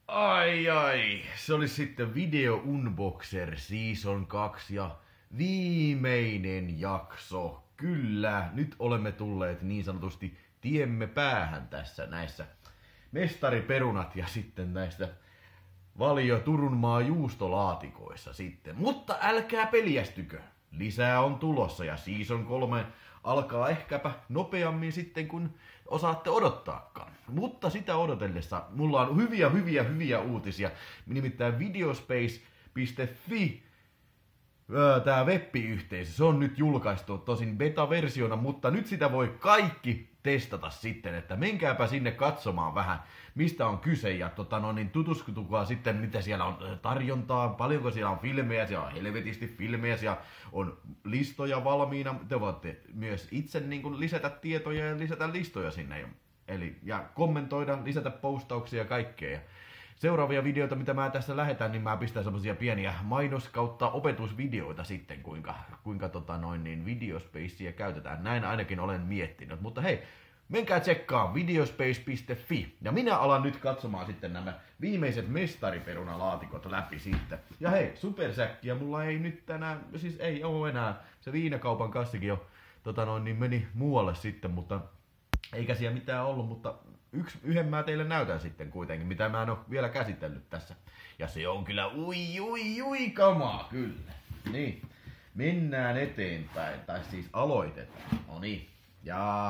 Ai, se oli sitten Video Unboxer Season 2 ja viimeinen jakso. Kyllä, nyt olemme tulleet niin sanotusti tiemme päähän tässä näissä mestariperunat ja sitten näistä Valio Turunmaa juustolaatikoissa sitten. Mutta älkää peljästykö, lisää on tulossa ja Season 3 alkaa ehkäpä nopeammin sitten kun osaatte odottaakaan. Mutta sitä odotellessa mulla on hyviä uutisia. Nimittäin videospace.fi, tää web-yhteisö, se on nyt julkaistu tosin beta-versiona, mutta nyt sitä voi kaikki testata sitten, että menkääpä sinne katsomaan vähän, mistä on kyse ja tutustukaa sitten, mitä siellä on tarjontaa, paljonko siellä on filmejä, siellä on helvetisti filmejä, siellä on listoja valmiina, te voitte myös itse lisätä tietoja ja lisätä listoja sinne, ja kommentoida, lisätä postauksia ja kaikkea. Ja seuraavia videoita, mitä mä tässä lähetän, niin mä pistän semmosia pieniä mainos- kautta opetusvideoita sitten, kuinka videospacea käytetään. Näin ainakin olen miettinyt. Mutta hei, menkää tsekkaa videospace.fi. Ja minä alan nyt katsomaan sitten nämä viimeiset mestariperunalaatikot läpi sitten. Ja hei, supersäkkiä mulla ei nyt tänään, siis ei oo enää. Se viinakaupan kassikin jo meni muualle sitten, mutta eikä siellä mitään ollut, mutta yhden mä teille näytän sitten kuitenkin, mitä mä en oo vielä käsitellyt tässä. Ja se on kyllä ui kamaa, kyllä. Niin, mennään eteenpäin, tai siis aloitetaan. No niin, ja.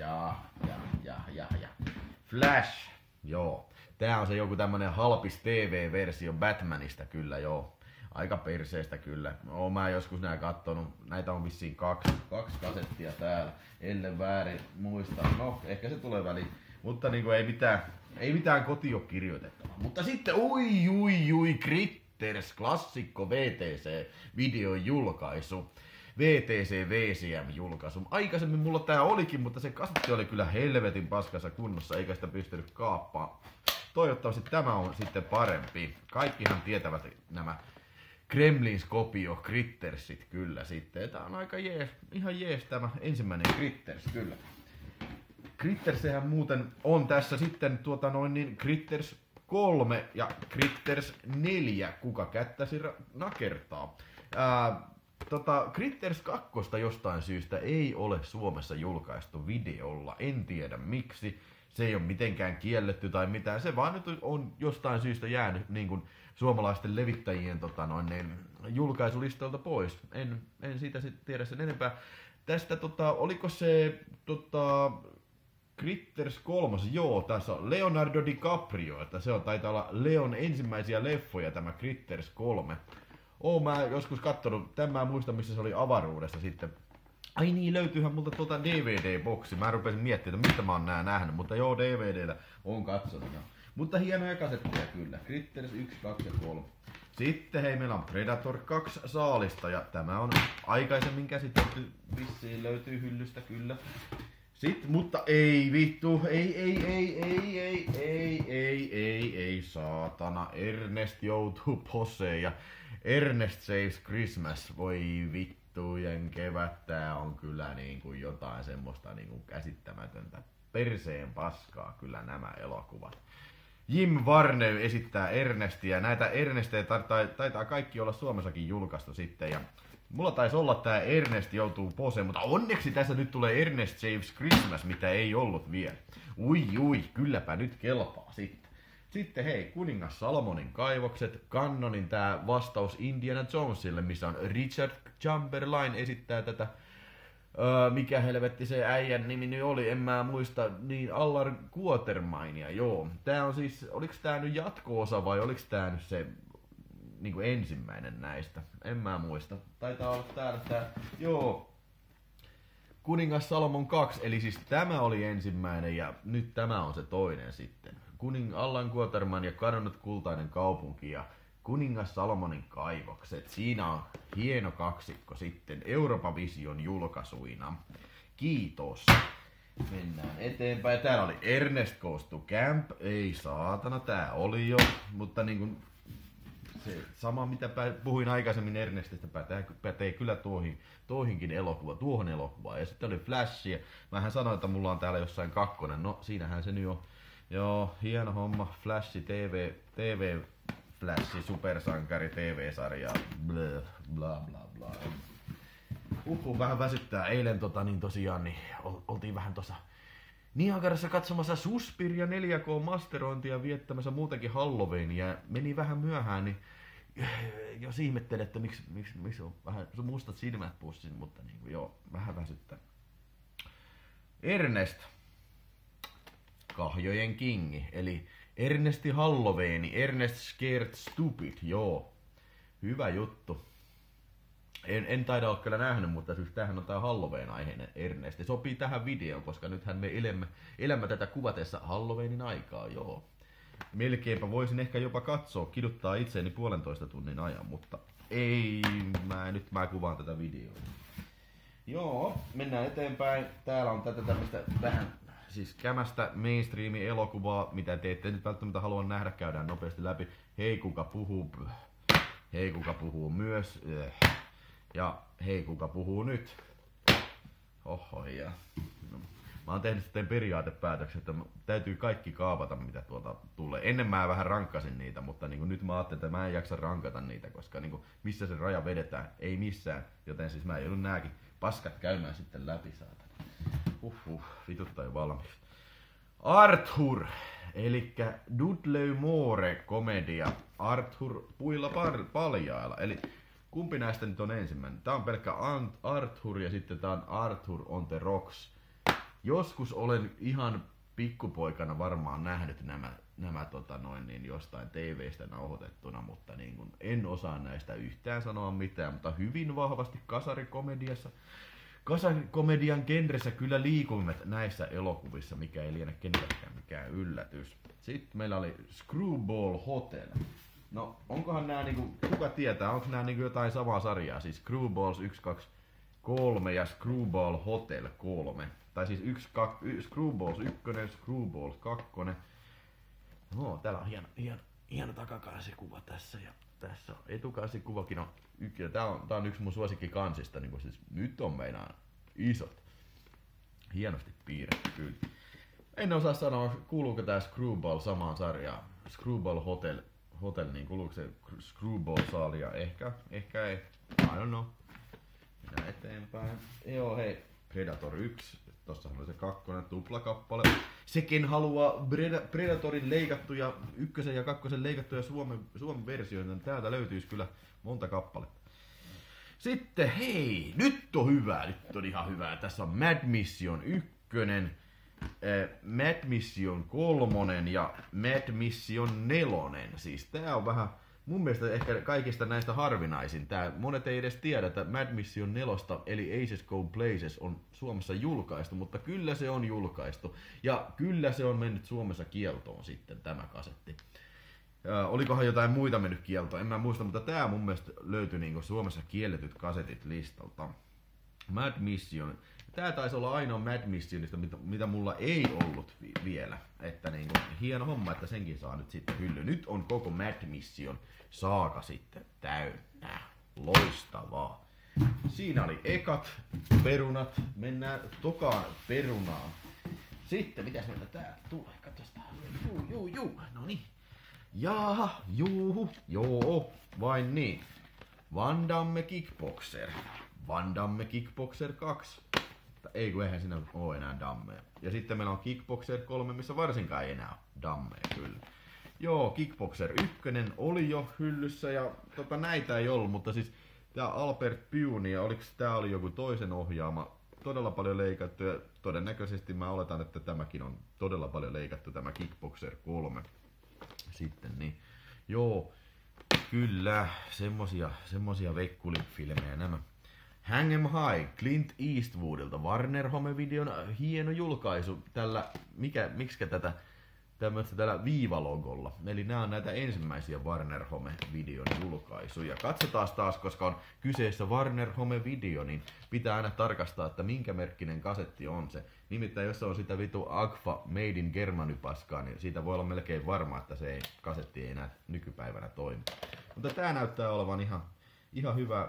Flash, joo. Tää on se joku tämmönen halpis TV-versio Batmanista kyllä, joo. Aika perseestä kyllä. Oon mä joskus nää kattonut. Näitä on vissiin kaksi kasettia täällä. Ellen väärin muista. No, ehkä se tulee väliin. Mutta ei mitään kotio kirjoitettavaa. Mutta sitten ui Critters klassikko VTC videon julkaisu. VTC VCM julkaisu. Aikaisemmin mulla tää olikin, mutta se kasetti oli kyllä helvetin paskassa kunnossa, eikä sitä pystynyt kaappaamaan. Toivottavasti tämä on sitten parempi. Kaikkihan tietävät nämä Gremlins kopio Crittersit kyllä sitten. Tää on aika ihan jees tämä ensimmäinen Critters kyllä. Crittersehän muuten on tässä sitten Critters 3 ja Critters 4, kuka kättäsi nakertaa. Critters 2 jostain syystä ei ole Suomessa julkaistu videolla, en tiedä miksi. Se ei ole mitenkään kielletty tai mitään, se vaan nyt on jostain syystä jäänyt niin kuin suomalaisten levittäjien julkaisulistalta pois. En siitä sitten tiedä sen enempää. Tästä oliko se Critters 3, joo, tässä on Leonardo DiCaprio, että se on taitaa olla Leon ensimmäisiä leffoja tämä Critters 3. Oon mä joskus kattonut, tämän mä muistan missä se oli avaruudessa sitten. Ai niin, löytyyhän multa DVD-boksi. Mä rupesin miettimään, että mistä mä oon nää nähnyt, mutta joo, DVDllä oon katsonut. Mutta hienoja kasetteja kyllä. Critters 1, 2 ja 3. Sitten hei, meillä on Predator 2 saalista ja tämä on aikaisemmin käsitelty. Vissiin löytyy hyllystä kyllä. Sitten, mutta ei vittu, ei, saatana. Ernest joutuu poseen ja Ernest Saves Christmas, voi vittujen kevät, tää on kyllä niinku jotain semmoista niinku käsittämätöntä perseen paskaa kyllä nämä elokuvat. Jim Varney esittää Ernestia, näitä Ernestejä taitaa kaikki olla Suomessakin julkaistu sitten ja mulla taisi olla tää Ernest joutuu poseen, mutta onneksi tässä nyt tulee Ernest Saves Christmas, mitä ei ollut vielä. Ui, kylläpä nyt kelpaa sitten. Sitten hei, Kuningas Salomonin kaivokset, Cannonin tää vastaus Indiana Jonesille, missä on Richard Chamberlain esittää tätä, mikä helvetti se äijän nimi nyt oli, en mä muista, niin Allar Quatermainia, joo. Tää on siis, oliks tää nyt jatko-osa vai oliks tää nyt se niinku ensimmäinen näistä, en mä muista. Taitaa olla täällä tää, joo. Kuningas Salomon 2, eli siis tämä oli ensimmäinen ja nyt tämä on se toinen sitten. Allan Quatermain ja Kadonnut kultainen kaupunki ja Kuningas Salomonin kaivokset. Siinä on hieno kaksikko sitten Euroopan Vision julkaisuina. Kiitos. Mennään eteenpäin. Täällä oli Ernest Goes to Camp. Ei saatana, tää oli jo. Mutta niin kuin se sama mitä puhuin aikaisemmin Ernestistä pätee kyllä tuohon elokuvaan. Ja sitten oli Flash. Mähän sanoin, että mulla on täällä jossain kakkonen. No siinähän se nyt on Joo, hieno homma. Flashi TV Flashi, supersankari TV-sarja. Blah, blah, blah, blah. Vähän väsyttää. Eilen tosiaan niin oltiin vähän tossa Niagarassa katsomassa Suspiria 4K-masterointia viettämässä muutenkin Halloweenia ja meni vähän myöhään, niin jos ihmettelen, että miksi on vähän mustat silmät pussin, mutta niin kuin, joo, vähän väsyttää. Ernest, kahjojen kingi, eli Ernesti Halloweeni, Ernest Scared Stupid, joo, hyvä juttu. En taida olla kyllä nähnyt, mutta siis tämähän on tää Halloween-aiheinen Ernest. Se sopii tähän videoon, koska nythän me elämme tätä kuvatessa Halloweenin aikaa, joo. Melkeinpä voisin ehkä jopa katsoa, kiduttaa itseäni 1,5 tunnin ajan, mutta ei, mä kuvaan tätä videoa. Joo, mennään eteenpäin. Täällä on tätä tämmöstä vähän siis kämästä mainstream-elokuvaa, mitä te ette nyt välttämättä halua nähdä, käydään nopeasti läpi. Hei kuka puhuu myös. Ja hei kuka puhuu nyt. Oho, ja mä oon tehnyt sitten periaatepäätöksen, että täytyy kaikki kaapata mitä tuolta tulee. Ennen mä vähän rankkasin niitä, mutta niin nyt mä ajattelin, että mä en jaksa rankata niitä, koska niin missä se raja vedetään, ei missään. Joten siis mä joudun nääkin paskat käymään sitten läpi, saatana. Vituttaa jo valmiiksi. Arthur, elikkä Dudley Moore komedia. Arthur puilla paljailla. Eli kumpi näistä nyt on ensimmäinen? Tää on pelkkä Arthur ja sitten tää on Arthur on the Rocks. Joskus olen ihan pikkupoikana varmaan nähnyt nämä jostain TV:stä nauhoitettuna, mutta niin kun en osaa näistä yhtään sanoa mitään, mutta hyvin vahvasti kasarikomedian genressä kyllä liikumme näissä elokuvissa, mikä ei liene kenellekään mikään yllätys. Sitten meillä oli Screwball Hotel. No, onkohan nää niinku, kuka tietää, onko nää niinku jotain samaa sarjaa, siis Screwballs 1, 2, 3 ja Screwball Hotel 3. Tai siis Screwballs 1, Screwballs 2. No, täällä on hieno takakansikuva tässä ja tässä on etukansikuvakin on ykkönen. Tää on yksi mun suosikkikansista, niin siis nyt on meinaan isot. Hienosti piirretty kyllä. En osaa sanoa, kuuluuko tää Screwball samaan sarjaan. Screwball Hotel, niin kuuluuko se Screwball-saalia? Ehkä ei. I don't know. Mennään eteenpäin. Joo, hei. Predator 1. Tossahan oli se 2. tuplakappale. Sekin haluaa Predatorin leikattuja, 1 ja 2 leikattuja Suomen versioita. Täältä löytyisi kyllä monta kappaletta. Sitten hei, nyt on hyvä. Nyt on ihan hyvä. Tässä on Mad Mission 1. Mad Mission 3 ja Mad Mission 4. Siis tää on vähän mun mielestä ehkä kaikista näistä harvinaisin. Monet ei edes tiedä, että Mad Mission 4 eli Aces Go Places on Suomessa julkaistu, mutta kyllä se on julkaistu. Ja kyllä se on mennyt Suomessa kieltoon sitten tämä kasetti. Olikohan jotain muita mennyt kieltoon, en mä muista, mutta tää mun mielestä löytyi niinku Suomessa kielletyt kasetit listalta. Mad Mission. Tää taisi olla ainoa Mad Missionista, mitä mulla ei ollut vielä. Että niinku, hieno homma, että senkin saa nyt sitten hylly. Nyt on koko Mad Mission saaka sitten täynnä. Loistavaa. Siinä oli ekat perunat. Mennään tokaan perunaan. Sitten, mitäs meillä täällä tulee? Katsotaan. Juu. No niin. Jaha, joo, vain niin. Van Damme Kickboxer 2. Ei kun eihän siinä ole enää dammeja. Ja sitten meillä on Kickboxer 3, missä varsinkaan ei enää dammeja kyllä. Joo, Kickboxer 1 oli jo hyllyssä ja näitä ei ollut, mutta siis tää Albert Pyuni ja oliks tää oli joku toisen ohjaama, todella paljon leikattu ja todennäköisesti mä oletan, että tämäkin on todella paljon leikattu tämä Kickboxer 3. Sitten niin, joo, kyllä, semmosia vekkulifilmejä nämä. Hang 'em High, Clint Eastwoodilta, Warner Home-videon hieno julkaisu tällä, miksikä tätä tällä viivalogolla. Eli nämä on näitä ensimmäisiä Warner Home-videon julkaisuja. Katsotaan taas, koska on kyseessä Warner Home-video, niin pitää aina tarkastaa, että minkä merkkinen kasetti on se. Nimittäin jos se on sitä vitu Agfa Made in Germany paskaa, niin siitä voi olla melkein varma, että kasetti ei enää nykypäivänä toimi. Mutta tää näyttää olevan ihan hyvä.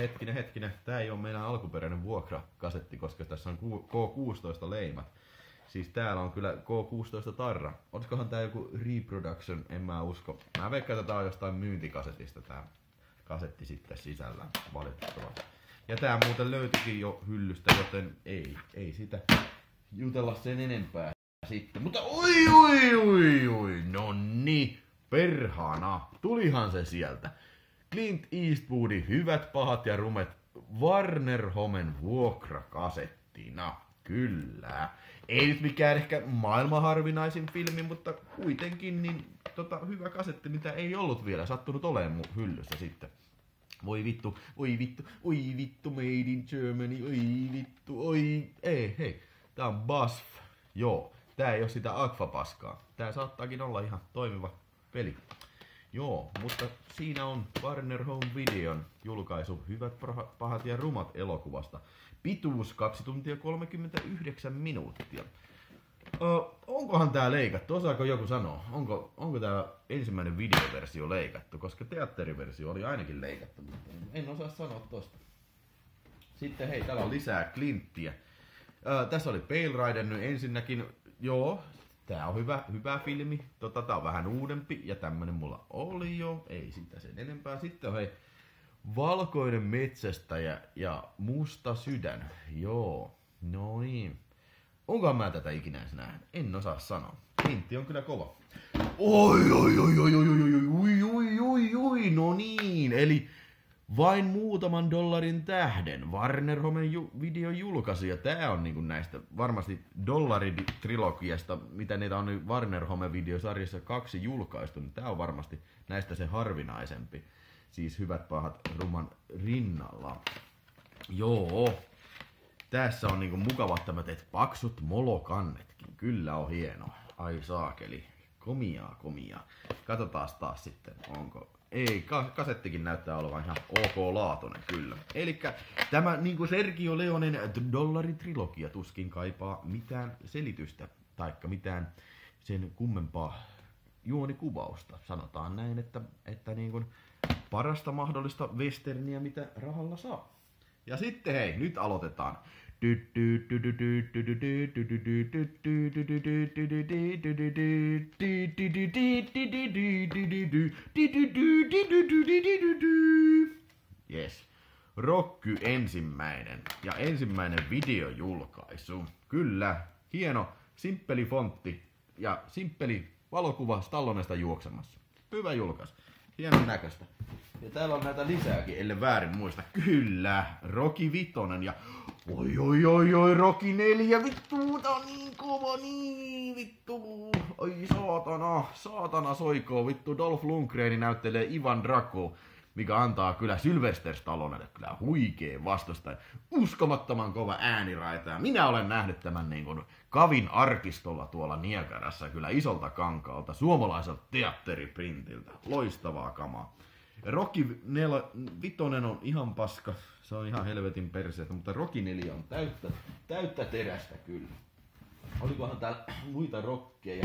Hetkinen. Tää ei ole meidän alkuperäinen vuokrakasetti, koska tässä on K16 leimat. Siis täällä on kyllä K16 tarra. Olisikohan tää joku reproduction, en mä usko. Mä veikkaan, että tää on jostain myyntikasetista tää kasetti sitten sisällä valitettavasti. Ja tää muuten löytyikin jo hyllystä, joten ei sitä jutella sen enempää sitten. Mutta oi, nonni, perhana, tulihan se sieltä. Clint Eastwoodin Hyvät, pahat ja rumet Warner-Homen vuokrakasettina. Kyllä. Ei nyt mikään ehkä maailman harvinaisin filmi, mutta kuitenkin niin, hyvä kasetti, mitä ei ollut vielä sattunut olemaan mun hyllyssä sitten. Voi vittu, made in Germany, ei, hei, tää on BASF, joo, tää ei oo sitä Agfa-paskaa, tää saattaakin olla ihan toimiva peli. Joo, mutta siinä on Warner Home Videon julkaisu Hyvät, pahat ja rumat elokuvasta. Pituus 2 tuntia 39 minuuttia. Onkohan tää leikattu? Osaako joku sanoa? Onko tää ensimmäinen videoversio leikattu? Koska teatteriversio oli ainakin leikattu. En osaa sanoa tosta. Sitten hei, täällä on lisää Clinttiä. Tässä oli Pale Rider nyt ensinnäkin. Joo, tää on hyvä filmi. Tää on vähän uudempi ja tämmönen mulla oli jo. Ei sitä sen enempää. Sitten on hei, Valkoinen metsästäjä ja Musta sydän. Joo, no niin. Onkohan mä tätä ikinä edes nähnyt? En osaa sanoa. Hintti on kyllä kova. Oi, no niin. Eli vain muutaman dollarin tähden Warner Homen videon julkaisu. Ja tää on niinku näistä varmasti dollaritrilogiasta, mitä niitä on Warner Home videosarjassa 2 julkaistu. Niin tää on varmasti näistä se harvinaisempi. Siis Hyvät, pahat, ruman rinnalla. Joo. Tässä on niinku mukavat tämmöiset paksut molokannetkin. Kyllä on hienoa. Ai saakeli. Komiaa. Katsotaan taas sitten, onko... Ei, kasettikin näyttää olevan ihan ok laatuinen, kyllä. Elikkä tämä niinku Sergio Leonen dollaritrilogia tuskin kaipaa mitään selitystä, taikka mitään sen kummempaa juonikuvausta. Sanotaan näin, että niinku parasta mahdollista westerniä, mitä rahalla saa. Ja sitten hei, nyt aloitetaan. Yes. Rocky ensimmäinen ja ensimmäinen videojulkaisu. Kyllä, hieno, simppeli fontti ja simppeli valokuva Stallonesta juoksemassa. Hyvä julkaisu. Hienon näköistä. Ja täällä on näitä lisääkin, ellei väärin muista. Kyllä, Rocky Vitonen ja... Oi, Rocky 4, vittu, tää on niin kova, niin vittu. Oi saatana soikoo, vittu, Dolph Lundgren näyttelee Ivan Drago, mikä antaa kyllä Sylvester Stallonelle kyllä huikeen vastustajan. Uskomattoman kova ääniraita. Ja minä olen nähnyt tämän niin kuin Kavin arkistolla tuolla Niagarassa kyllä isolta kankaalta, suomalaiselta teatteriprintiltä. Loistavaa kamaa. Rocky 5 on ihan paska, se on ihan helvetin perseestä, mutta Rocky 4 on täyttä terästä kyllä. Olikohan täällä muita rockeja?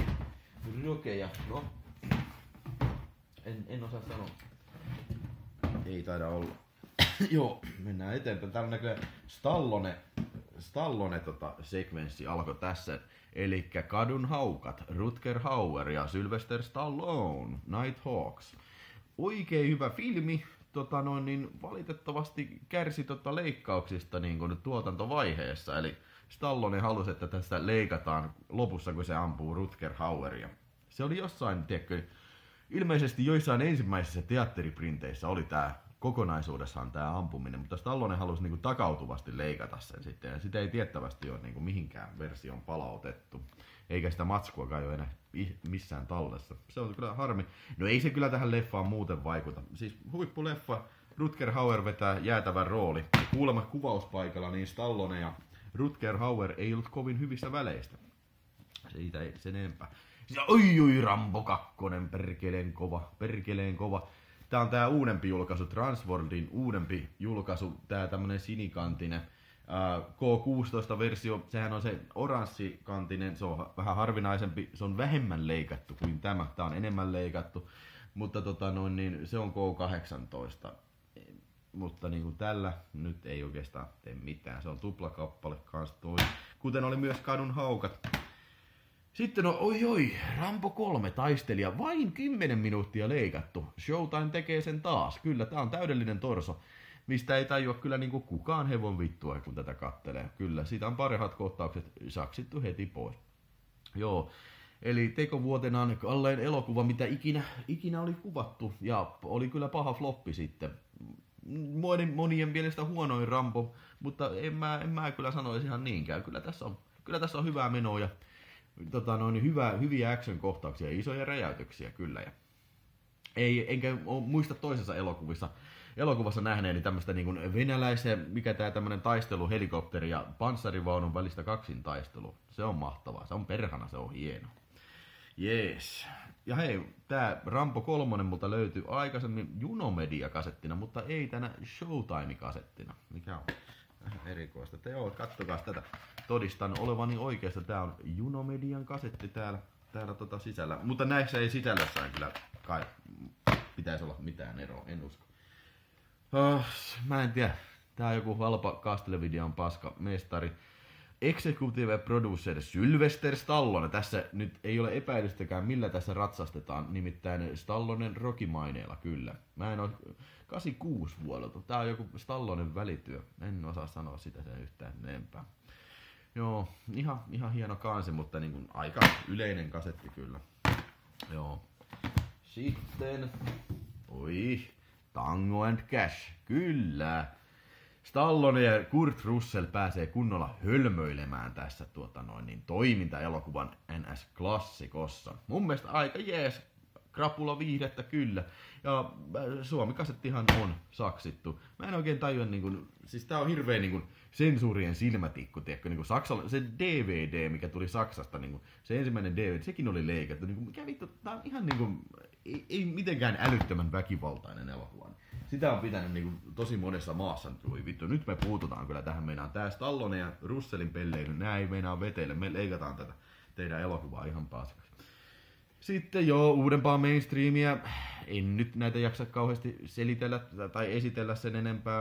En osaa sanoa. Ei taida olla. Joo, mennään eteenpäin. Täällä näkyy Stallone sekvenssi alkoi tässä. Elikkä Kadun haukat, Rutger Hauer ja Sylvester Stallone, Nighthawks. Oikein hyvä filmi, valitettavasti kärsi leikkauksista niin kuin tuotantovaiheessa. Eli Stallone halusi, että tästä leikataan lopussa, kun se ampuu Rutger Haueria. Se oli jossain, tiedätkö, ilmeisesti joissain ensimmäisissä teatteriprinteissä oli tää kokonaisuudessaan tää ampuminen, mutta Stallone halusi niinku takautuvasti leikata sen sitten, ja sitä ei tiettävästi ole niinku mihinkään versioon palautettu. Eikä sitä matskuakaan ole enää missään tallessa. Se on kyllä harmi. No ei se kyllä tähän leffaan muuten vaikuta. Siis huippuleffa, Rutger Hauer vetää jäätävän rooli. Kuulemma kuvauspaikalla niin Stallone ja Rutger Hauer ei ollut kovin hyvissä väleistä. Siitä ei sen enempää. Oi, Rambo 2, perkeleen kova. Tää on tää uudempi julkaisu, Transworldin uudempi julkaisu, tää tämmönen sinikantinen K16-versio, sehän on se oranssikantinen, se on vähän harvinaisempi, se on vähemmän leikattu kuin tämä, tää on enemmän leikattu, mutta se on K18, mutta niin kuin tällä nyt ei oikeastaan tee mitään, se on tuplakappale kans toi, kuten oli myös Kadun haukat. Sitten oi, Rambo 3 taistelija, vain 10 minuuttia leikattu. Showtime tekee sen taas. Kyllä, tää on täydellinen torso, mistä ei tajua kyllä niinku kukaan hevon vittua, kun tätä kattelee. Kyllä, siitä on parhaat kohtaukset saksittu heti pois. Joo, eli tekovuotenaan kallein elokuva, mitä ikinä oli kuvattu. Ja oli kyllä paha floppi sitten. Monien mielestä huonoin Rambo, mutta en mä kyllä sanoisi ihan niinkään. Kyllä tässä on hyvää menoa ja hyviä action-kohtauksia ja isoja räjäytyksiä kyllä. Ja enkä muista toisessa elokuvassa nähneeni tämmöistä niin venäläisen, mikä tää tämmönen taistelu helikopteri ja panssarivaunun välistä kaksintaistelu. Se on mahtavaa, se on perhana, se on hieno. Jees. Ja hei, tää Rambo 3 multa löytyi aikaisemmin Junomedia-kasettina, mutta ei tänä Showtime-kasettina. Mikä on vähän erikoista. Kattokaa tätä. Todistan olevani oikeasta. Tää on Junomedian kasetti täällä sisällä. Mutta näissä ei sisällössään kyllä kai pitäisi olla mitään eroa, en usko. Mä en tiedä. Tää on joku halpa Kastelevideon paska mestari. Executive Producer Sylvester Stallone. Tässä nyt ei ole epäilystäkään millä tässä ratsastetaan. Nimittäin Stallonen Rocky-maineella kyllä. Mä en oo 86 vuodelta. Tää on joku Stallonen välityö. En osaa sanoa sitä sen yhtään enempää. Joo, ihan hieno kansi, mutta niin kuin aika yleinen kasetti kyllä. Joo. Sitten, Tango and Cash, kyllä. Stallone ja Kurt Russell pääsee kunnolla hölmöilemään tässä toimintaelokuvan NS-klassikossa. Mun mielestä aika jees, krapula viihdettä kyllä. Ja Suomi-kasettihan on saksittu. Mä en oikein tajua, siis tää on hirveä sensuurien silmätikku, tiedätkö, se DVD, mikä tuli Saksasta, se ensimmäinen DVD, sekin oli leikattu. Mikä vittu, tää on ihan ei mitenkään älyttömän väkivaltainen elokuva. Sitä on pitänyt tosi monessa maassa vittu. Nyt me puututaan kyllä tähän meinaan. Tää Stallone ja Russellin pelleily, nää ei meinaa veteille. Me leikataan tätä teidän elokuvaa ihan paskaksi. Sitten uudempaa mainstreamia. En nyt näitä jaksa kauheasti selitellä tai esitellä sen enempää.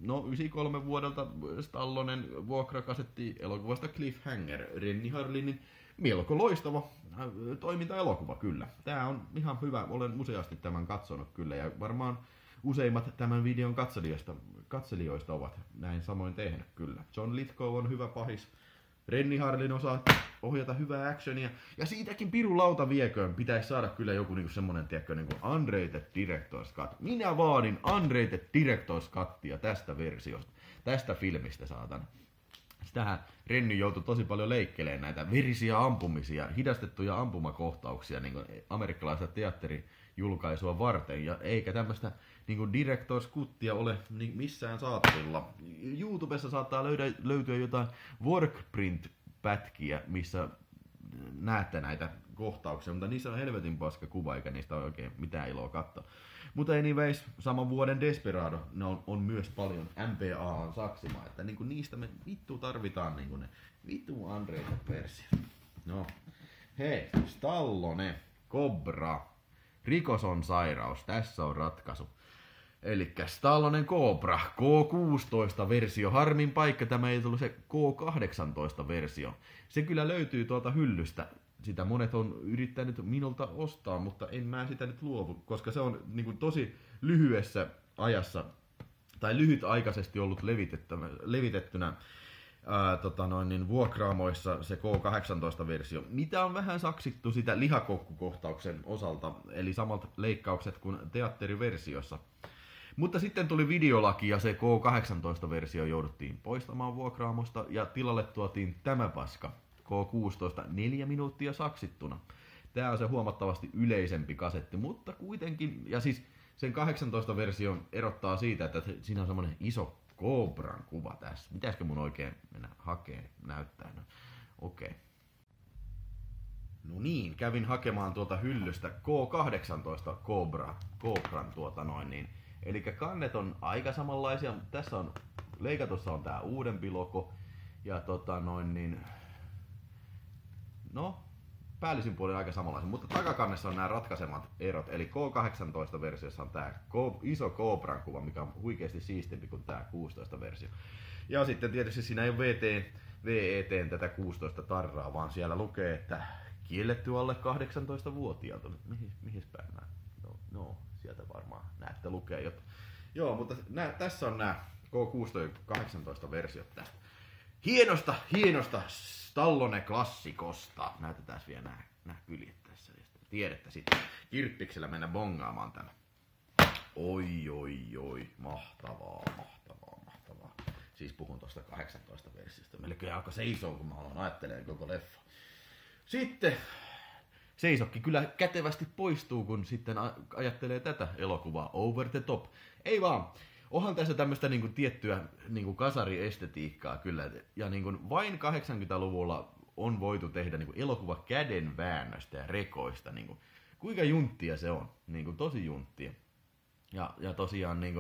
93 vuodelta Stallonen vuokrakasetti elokuvasta Cliffhanger. Renny Harlinin melko loistava toimintaelokuva kyllä. Tää on ihan hyvä. Olen useasti tämän katsonut kyllä ja varmaan useimmat tämän videon katselijoista ovat näin samoin tehnyt kyllä. John Lithgow on hyvä pahis. Renny Harlin osaa ohjata hyvää actionia. Ja siitäkin pirulauta vieköön pitäisi saada kyllä joku semmonen, tiedätkö, unrated director's cut. Minä vaadin unrated director's cuttia tästä versiosta. Tästä filmistä saatan. Sitähän Renny joutui tosi paljon leikkelemään näitä verisiä ampumisia, hidastettuja ampumakohtauksia amerikkalaista teatterijulkaisua varten. Ja eikä tämmöstä director's cuttia ole missään saatavilla. YouTubessa saattaa löytyä jotain workprint-pätkiä, missä näette näitä kohtauksia, mutta niissä on helvetin paska kuva, eikä niistä ole oikein mitään iloa katsoa. Mutta anyways, saman vuoden Desperado on myös paljon MPA:n saksimaa, että niistä me vittu tarvitaan ne vittu unrated versiot. No, hei, Stallone, Cobra, rikos on sairaus, tässä on ratkaisu. Elikkä Stallonen Cobra, K16-versio. Harmin paikka, tämä ei tullut se K18-versio. Se kyllä löytyy tuolta hyllystä. Sitä monet on yrittänyt minulta ostaa, mutta en mä sitä nyt luovu, koska se on tosi lyhyessä ajassa tai lyhytaikaisesti ollut levitettynä vuokraamoissa se K18-versio, mitä on vähän saksittu sitä lihakokkukohtauksen osalta, eli samat leikkaukset kuin teatteriversiossa. Mutta sitten tuli videolaki ja se K18-versio jouduttiin poistamaan vuokraamosta ja tilalle tuotiin tämä paska, K16, 4 minuuttia saksittuna. Tää on se huomattavasti yleisempi kasetti, mutta kuitenkin, ja siis sen 18-version erottaa siitä, että siinä on semmonen iso Cobran kuva tässä. Pitäisikö mun oikein mennä hakeen näyttää? No, okei. No niin, kävin hakemaan tuolta hyllystä K18 Cobran Eli kannet on aika samanlaisia. Tässä on leikatussa on tää uudempi logo ja no päällisin puolin aika samanlaisia, mutta takakannessa on nämä ratkaisemat erot. Eli K18-versiossa on tää iso Cobran kuva, mikä on huikeasti siistimpi kuin tää 16-versio. Ja sitten tietysti siinä ei ole VET:n tätä 16 tarraa, vaan siellä lukee, että kielletty alle 18-vuotiaalta. Mihin päin mä? No, sieltä varmaan näette lukee jotain. Joo, mutta tässä on nämä K16 ja 18 versiot tästä. Hienosta Stallone-klassikosta. Näytetään vielä nämä kyljet tässä. Tiedettä sitten kirppiksellä mennä bongaamaan tämä. Oi. Mahtavaa. Siis puhun tosta 18 versiosta. Melkein alkoi seisoo, kun mä aloin ajattelemaan koko leffa. Sitten seisokki kyllä kätevästi poistuu, kun sitten ajattelee tätä elokuvaa. Over the top. Ei vaan. Onhan tässä tämmöistä niinku tiettyä niinku kasariestetiikkaa kyllä. Ja niinku vain 80-luvulla on voitu tehdä niinku elokuva kädenväännöstä ja rekoista. Niinku. Kuinka junttia se on? Niinku tosi junttia. Ja tosiaan niinku,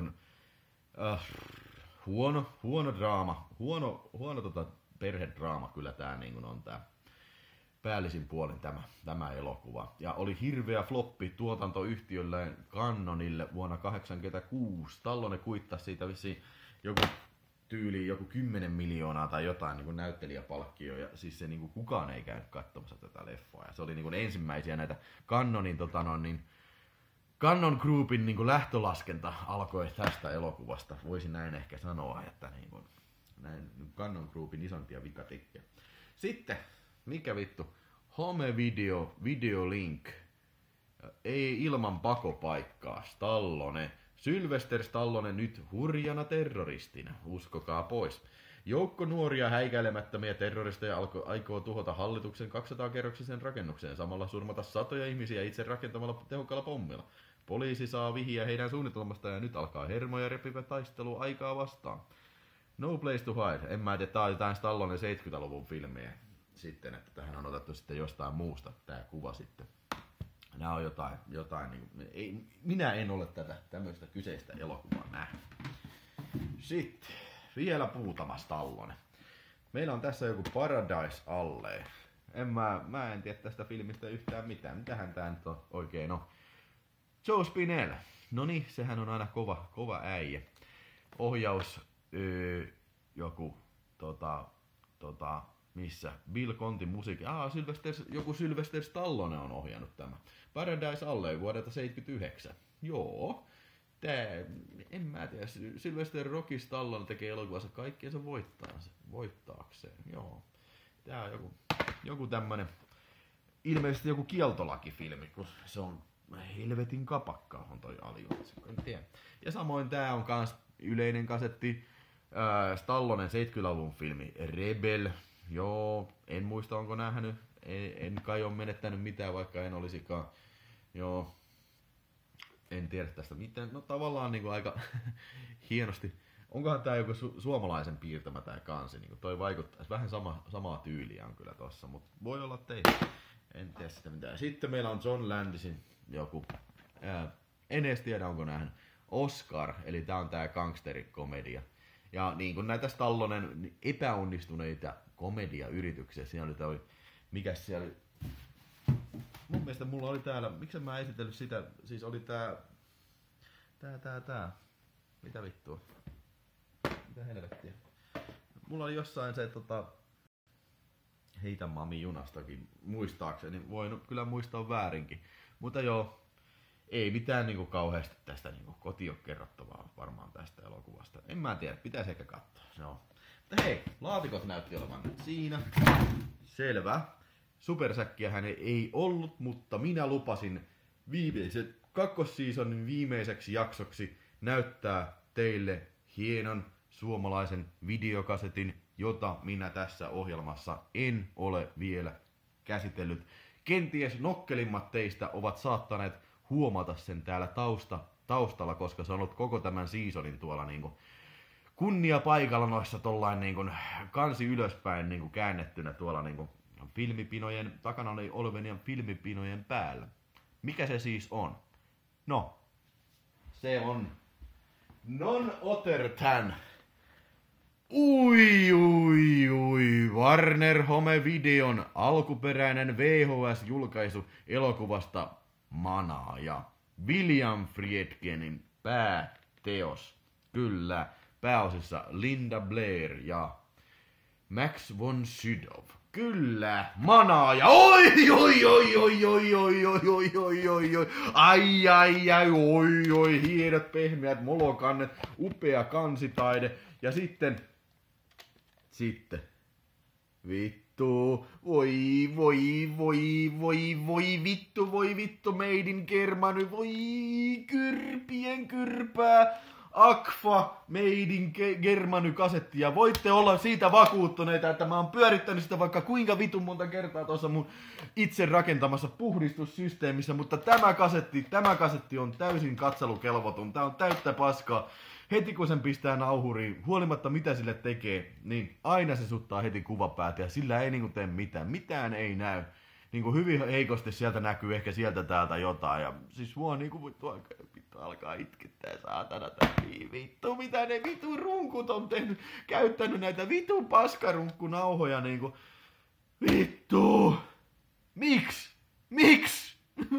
huono draama. Huono perhedraama kyllä tää niinku on tää päällisin puolin tämä elokuva. Ja oli hirveä floppi tuotantoyhtiölle Cannonille vuonna 1986. Stallone kuittasi siitä vissiin joku 10 miljoonaa tai jotain niin kuin näyttelijäpalkkio. Ja siis se niin kuin kukaan ei käynyt katsomassa tätä leffaa. Ja se oli niin kuin ensimmäisiä näitä Cannonin Cannon Groupin niin kuin lähtölaskenta alkoi tästä elokuvasta. Voisin näin ehkä sanoa, että niin kuin, näin Cannon Groupin isompia vikatikkejä. Sitten mikä vittu? Home Video Link. Ei ilman pakopaikkaa. Stallone. Sylvester Stallone nyt hurjana terroristina. Uskokaa pois. Joukko nuoria häikäilemättömiä terroristeja aikoo tuhota hallituksen 200-kerroksisen rakennukseen. Samalla surmata satoja ihmisiä itse rakentamalla tehokkaalla pommilla. Poliisi saa vihiä heidän suunnitelmasta ja nyt alkaa hermoja repivä taistelu aikaa vastaan. No Place to Hide. En mä tiedä, tää on jotain Stallone 70-luvun filmiä. Sitten, että tähän on otettu sitten jostain muusta tää kuva sitten. Nämä on jotain niin, minä en ole tämmöistä kyseistä elokuvaa nähnyt. Sitten vielä muutama Stallone. Meillä on tässä joku Paradise Alley. Mä en tiedä tästä filmistä yhtään mitään. Mitähän tää nyt on oikein on? Joe Spinell. Noniin, sehän on aina kova äijä. Ohjaus joku missä Bill Conti musiikki. Joku Sylvester Stallone on ohjannut tämä. Paradise Alley vuodelta 1979. Joo. En mä tiedä. Sylvester Rocky Stallone tekee elokuvassa kaikkeensa voittaakseen. Joo. Tää on joku tämmönen, ilmeisesti joku kieltolakifilmi, kun se on helvetin kapakka on toi aliotsikko. En tiedä. Ja samoin tää on kans yleinen kasetti. Stallonen 70-luvun filmi Rebel. Joo, en muista onko nähnyt. En kai ole menettänyt mitään, vaikka en olisikaan. Joo, en tiedä tästä mitään. No tavallaan niin kuin aika hienosti. Onkohan tää joku suomalaisen piirtämä tää kansi? Niin toi vaikuttaa. Vähän samaa tyyliä on kyllä tossa, mutta voi olla teitä. En tiedä sitä mitään. Sitten meillä on John Landisin joku. En edes tiedä onko nähnyt. Oscar, eli tää on tää gangsterikomedia. Ja niin kuin näitä Stallonen epäonnistuneita komediayrityksiä, siinä oli toi, mikäs siellä oli, mun mielestä mulla oli täällä, miksi mä esitellyt sitä, siis oli tää, mitä vittua, mitä helvettiä, mulla oli jossain se Heitä mami junastakin, muistaakseni, voin kyllä muistaa väärinkin, mutta joo, ei mitään niinku kauheasti tästä niinku kotiin kerrottavaa varmaan tästä elokuvasta. En mä tiedä, pitäisi ehkä katsoa. No. Mutta hei, laatikot näytti olevan nyt siinä. Selvä. Supersäkkiähän ei ollut, mutta minä lupasin viimeisen kakkosseasonin viimeiseksi jaksoksi näyttää teille hienon suomalaisen videokasetin, jota minä tässä ohjelmassa en ole vielä käsitellyt. Kenties nokkelimmat teistä ovat saattaneet huomata sen täällä taustalla, koska se on ollut koko tämän seasonin tuolla niinku kunnia paikalla noissa tollain niinku kansi ylöspäin niinku käännettynä tuolla niinku filmipinojen takana olevien filmipinojen päällä. Mikä se siis on? No, se on none other than Warner Home Videon alkuperäinen VHS-julkaisu elokuvasta Manaaja. William Friedkinin pääteos. Kyllä, pääosissa Linda Blair ja Max von Sydow. Kyllä, manaaja. Oi, oi, oi, oi, oi, oi, oi, oi, oi, oi, oi. Ai, ai, ai, oi, oi, hienot pehmeät molokannet, upea kansitaide. Ja sitten, vittu, voi, vittu, made in Germany, voi, kyrpien kyrpää. Akfa Made in Germany -kasetti, ja voitte olla siitä vakuuttuneita, että mä oon pyörittänyt sitä vaikka kuinka vitun monta kertaa tuossa mun itse rakentamassa puhdistussysteemissä, mutta tämä kasetti on täysin katselukelvoton, tää on täyttä paskaa. Heti kun sen pistää nauhuriin, huolimatta mitä sille tekee, niin aina se suttaa heti kuvapäät ja sillä ei niinku tee mitään ei näy. Niinku hyvin heikosti sieltä näkyy ehkä sieltä täältä jotain, ja siis mua niinku vittu alkaa itkettää saatana vittu, mitä ne vitun runkut on tehnyt, käyttänyt näitä vitun paskarunkkunauhoja niinku, vittu, miksi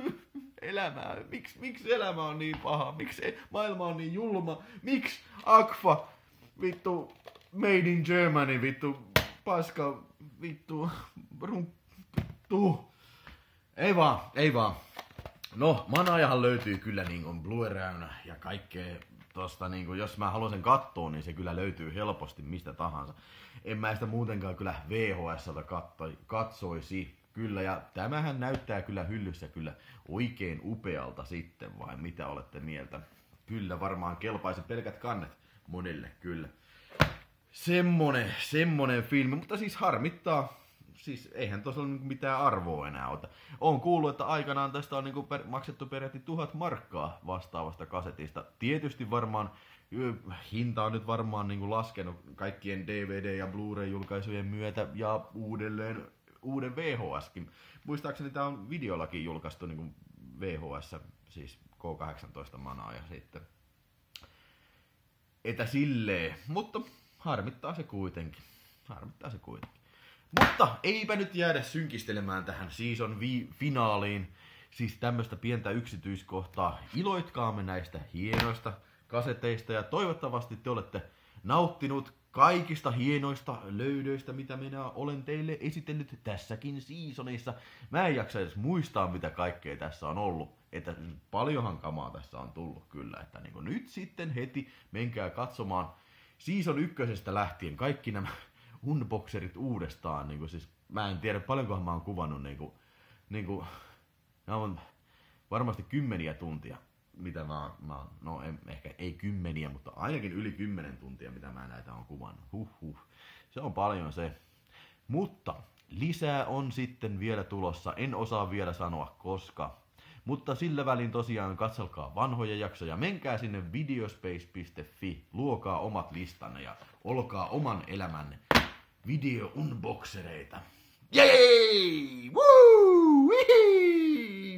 miksi elämä on niin paha, miksi maailma on niin julma, miksi Akfa, vittu, Made in Germany, vittu, paska, vittu, ei vaan. No, manaajahan löytyy kyllä niinku Blu-räynä ja kaikkea tosta niinku, jos mä haluan sen kattoo, niin se kyllä löytyy helposti mistä tahansa. En mä sitä muutenkaan kyllä VHS:ltä katsoisi. Kyllä, ja tämähän näyttää kyllä hyllyssä kyllä oikein upealta sitten, vai mitä olette mieltä? Kyllä, varmaan kelpaisi pelkät kannet monille, kyllä. Semmonen filmi, mutta siis harmittaa. Siis eihän tosiaan mitään arvoa enää ota. Oon kuullut, että aikanaan tästä on niinku maksettu peräti 1000 markkaa vastaavasta kasetista. Tietysti varmaan hinta on nyt varmaan niinku laskenut kaikkien DVD- ja Blu-ray-julkaisujen myötä ja uuden VHSkin. Muistaakseni tää on videollakin julkaistu niinku VHS, siis K18 manaa ja sitten. Että silleen, mutta harmittaa se kuitenkin. Mutta eipä nyt jäädä synkistelemään tähän season finaaliin. Siis tämmöstä pientä yksityiskohtaa. Iloitkaamme näistä hienoista kaseteista ja toivottavasti te olette nauttinut kaikista hienoista löydöistä, mitä minä olen teille esitellyt tässäkin seasonissa. Mä en jaksa edes muistaa, mitä kaikkea tässä on ollut. Että paljonhan kamaa tässä on tullut kyllä. Että niin nyt sitten heti menkää katsomaan season 1 lähtien kaikki nämä unboxerit uudestaan. Niin siis, mä en tiedä paljonkohan mä oon kuvannut. Nämä on varmasti 10 tuntia. Mitä ehkä ei 10, mutta ainakin yli 10 tuntia, mitä mä näitä on kuvannut. Se on paljon se. Mutta lisää on sitten vielä tulossa. En osaa vielä sanoa koska. Mutta sillä välin tosiaan katselkaa vanhoja jaksoja. Menkää sinne videospace.fi. Luokaa omat listanne ja olkaa oman elämänne video-unboxereita. Jei! Woo! Wihii!